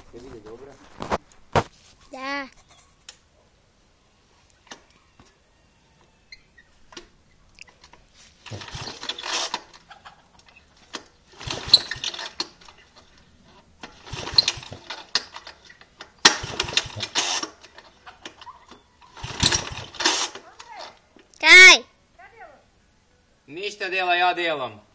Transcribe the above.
Je li dobra? Da. Kaj? Ništa dela, ja delam.